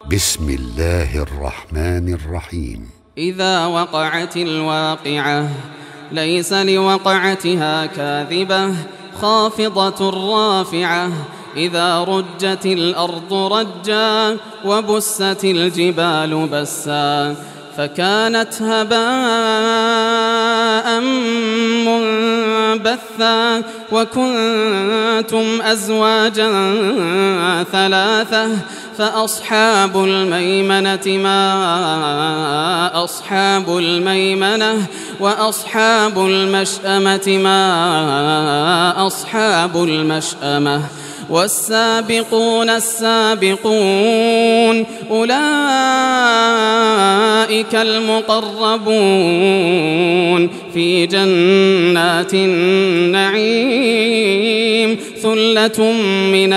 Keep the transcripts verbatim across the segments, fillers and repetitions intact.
بسم الله الرحمن الرحيم. إذا وقعت الواقعة ليس لوقعتها كاذبة خافضة رافعة إذا رجت الأرض رجا وبست الجبال بسا فكانت هباء منبثا وكنتم أزواجا ثلاثة فأصحاب الميمنة ما أصحاب الميمنة وأصحاب المشأمة ما أصحاب المشأمة والسابقون السابقون أولئك المقربون في جنات النعيم ثلة من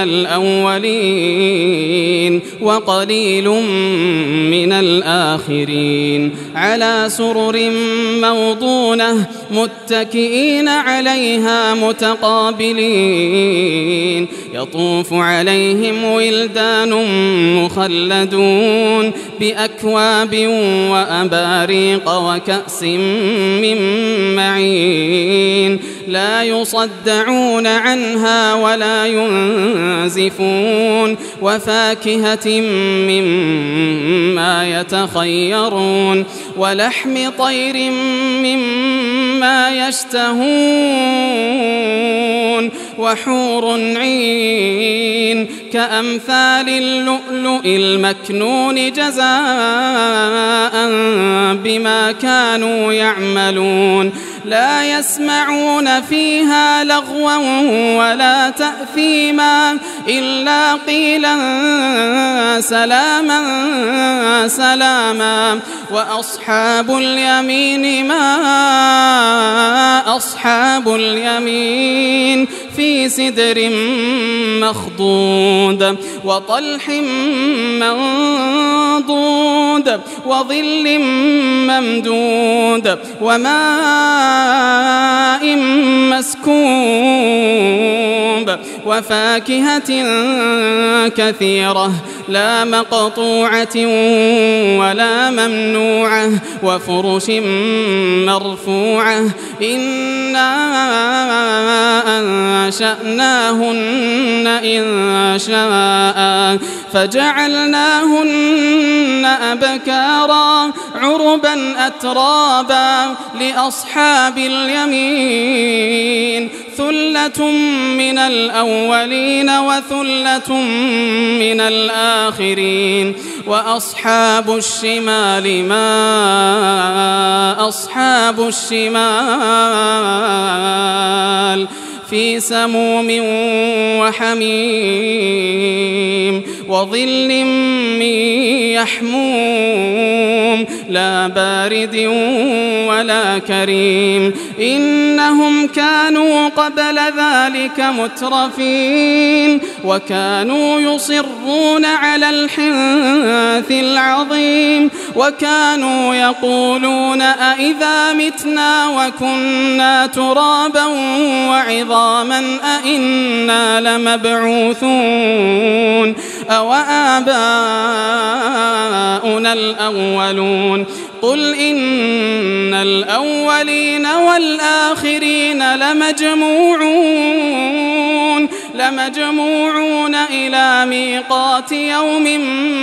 الأولين وقليل من الآخرين على سرر موضونة متكئين عليها متقابلين يطوف عليهم ولدان مخلدون بأكواب وأباريق وكأس من معين لا يصدعون عنها ولا ينزفون وفاكهة مما يتخيرون ولحم طير مما يشتهون وحور عين كأمثال اللؤلؤ المكنون جزاء بما كانوا يعملون لا يسمعون فيها لغوا ولا تأثيما إلا قيلا سلاما سلاما وأصحاب اليمين ما أصحاب اليمين في سدر مخضود وطلح منضود وظل ممدود وماء مسكوب وفاكهة كثيرة لا مقطوعة ولا ممنوعة وفرش مرفوعة إنا أنشأناهن إن شاء فجعلناهن أبكارا عربا أترابا لأصحاب اليمين ثلة من الأولين وثلة من الآخرين وأصحاب الشمال ما أصحاب الشمال في سموم وحميم وظل من يحموم لا بارد ولا كريم إنهم كانوا قبل ذلك مترفين وكانوا يصرون على الحنث العظيم وكانوا يقولون أئذا متنا وكنا ترابا وعظاما أئنا لمبعوثون أو آباؤنا الأولون قل إن الأولين والآخرين لمجموعون لمجموعون إلى ميقات يوم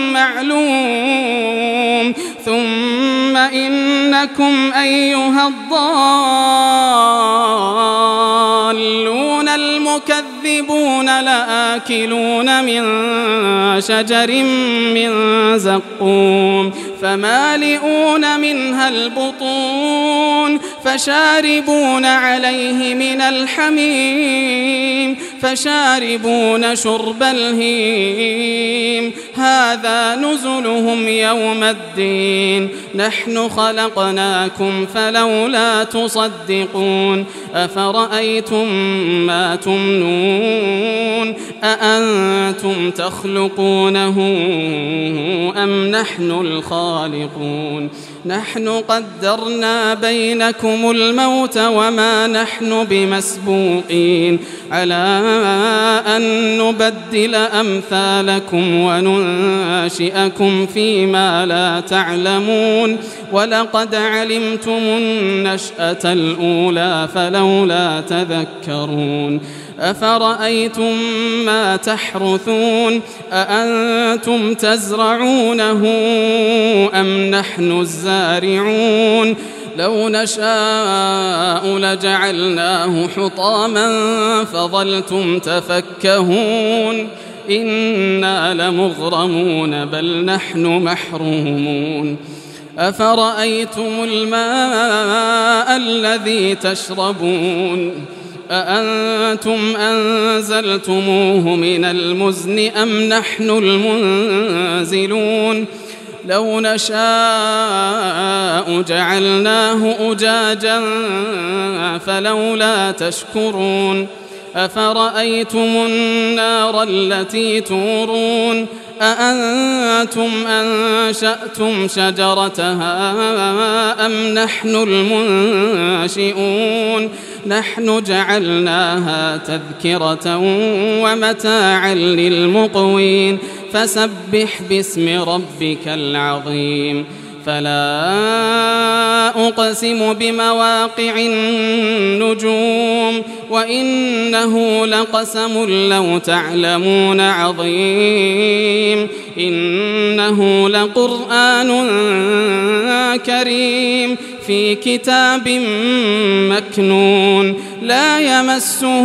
معلوم ثم إنكم أيها الضالون المكذبون لآكلون من شجر من زقوم فمالئون منها البطون فشاربون عليه من الحميم فشاربون شرب الهيم هذا نزلهم يوم الدين نحن خلقناكم فلولا تصدقون أفرأيتم ما تمنون أأنتم تخلقونه أم نحن الخالقون نحن قدرنا بينكم الموت وما نحن بمسبوقين على أن نبدل أمثالكم وننشئكم فيما لا تعلمون ولقد علمتم النشأة الأولى فلولا تذكرون أفرأيتم ما تحرثون أأنتم تزرعونه أم نحن الزارعون لو نشاء لجعلناه حطاما فظلتم تفكهون إنا لمغرمون بل نحن محرومون أفرأيتم الماء الذي تشربون أأنتم أنزلتموه من المزن أم نحن المنزلون لو نشاء جعلناه أجاجا فلولا تشكرون أفرأيتم النار التي تورون أأنتم أنشأتم شجرتها أم نحن المنشئون نحن جعلناها تذكرة ومتاعا للمقوين فسبح باسم ربك العظيم فلا أقسم بمواقع النجوم وإنه لقسم لو تعلمون عظيم إنه لقرآن كريم في كتاب مكنون لا يمسه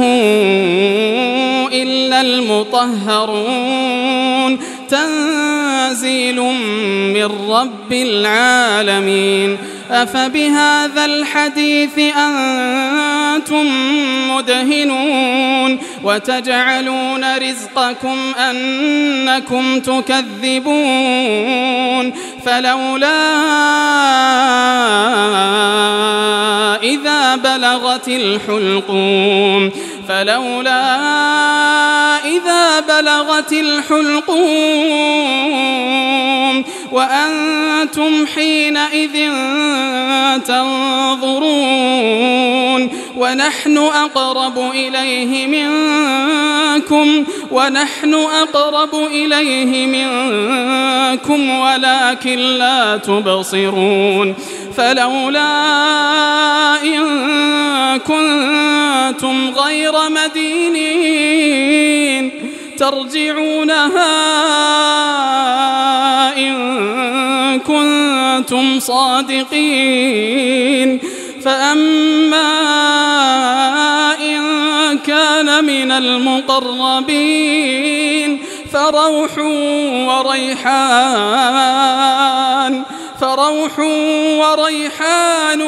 إلا المطهرون تنزيل من رب العالمين أفبهذا الحديث أنتم مدهنون وتجعلون رزقكم أنكم تكذبون فلولا إذا بلغت الحلقوم فلولا إذا بلغت الحلقوم وأنتم حينئذ تنظرون ونحن أقرب إليه منكم ونحن أقرب إليه منكم ولكن لا تبصرون فلولا إن كنتم غير مدينين ترجعونها إن كنتم صادقين فأما إن كان من المقربين فروح وريحان فروح وريحان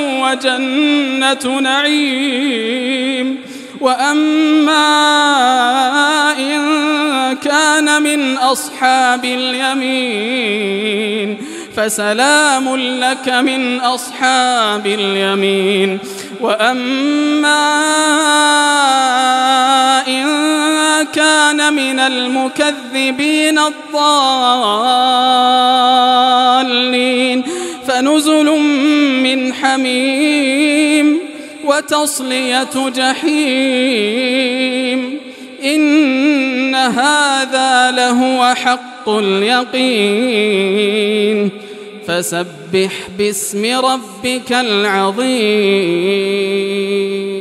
وجنة نعيم وأما إن كان من أصحاب اليمين فسلام لك من أصحاب اليمين وأما إن كان من المكذبين الضالين فنزل من حميم وتصلية جحيم إن هذا لهو حق اليقين فسبح باسم ربك العظيم.